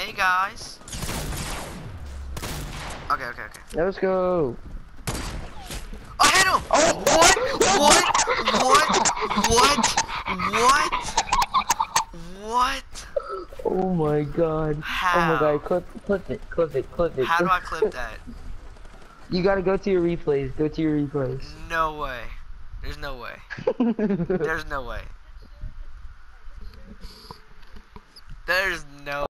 Hey guys. Okay. Let's go. I hit him! Oh! What? Oh my god. How? Oh my god, clip it. How do I clip that? You gotta go to your replays. Go to your replays. No way. There's no way. There's no way. There's no